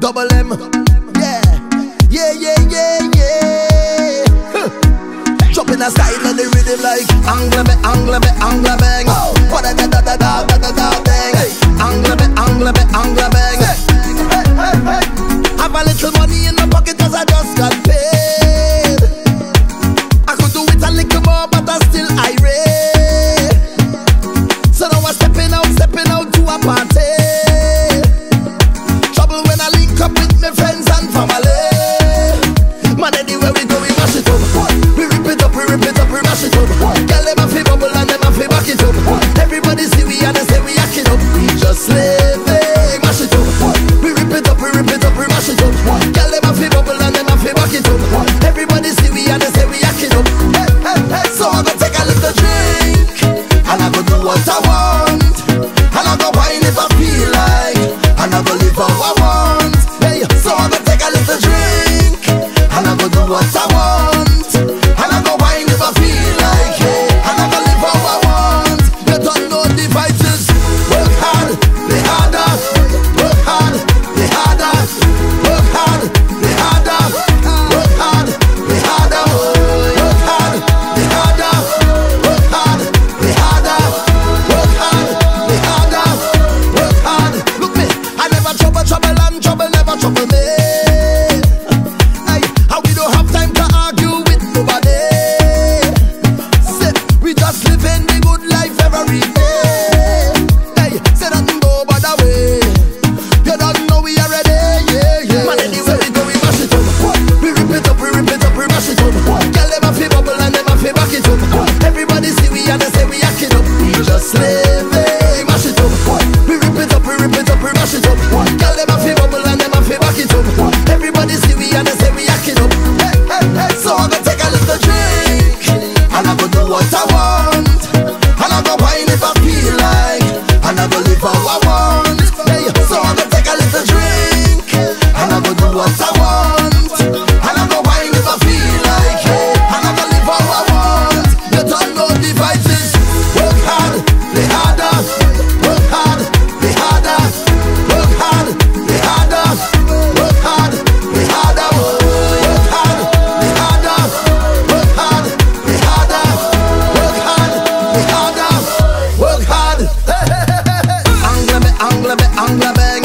double M. Yeah, yeah, yeah, yeah, yeah. Drop in a style and the rhythm like angle me, angle me, angle bang. What a da da da da da da da bang. Angle me, angle me, angle bang. Have a little money in my pocket 'cause I just got paid. I could do it a little more, but I'm still irate. So now I'm stepping out to a party. Trouble when I link up with my friends and family. Man, anywhere we go, we mash it up. We rip it up, we rip it up, we mash it up. Girl, them a fi bubble and them a fi back it up. Everybody see we and they say we act it up. We just living, mash it up. We rip it up, we rip it up, we mash it up. Girl, them a fi bubble and them a fi back it up. Everybody see we and they say we act it up. Hey, hey, hey. So I go take a little drink and I go do what I want. And I go wine if I feel like, and I go live how I want. Hey, so I go take a little drink and I go do what I want. And I go wine if I feel like, yeah. And I go live how I want. You don't know the vices. Work hard, play harder. Work hard, play harder. Work hard, play harder. Work hard, play harder. Work hard, play harder. Work hard, play harder. Work hard, play harder. Work hard. Look me, I never trouble and trouble never trouble me. Hey, and we don't have time to argue with nobody. Say, we just living the good life every day. Hey, say nothing go by the way. You don't know we are ready, yeah, yeah. Man, anywhere we go, we mash it up. We rip it up, we rip it up, we mash it up. Girl, them a fi bubble and them a fi back it up. Everybody see we and they say we act it up. We just living, mash it up. We rip it up, we rip it up, we mash it up. Girl, them a fi bubble and them a fi back it up. Everybody see we and they say we act it up. Hey, hey, hey. So I go take a little drink and I go do what I want. And I go wine if I feel like, and I go live how I want. Hey, so I go take a little drink and I go do what I want. And I go wine if I feel like, yeah. And I go live how I want. You don't know the vices. Work hard, play harder. Work hard, play harder. Work hard, play harder. Work hard, play harder. Work hard, play harder. Work hard, play harder. Work hard, play harder. Work hard. Angle me, angle me, angle bang.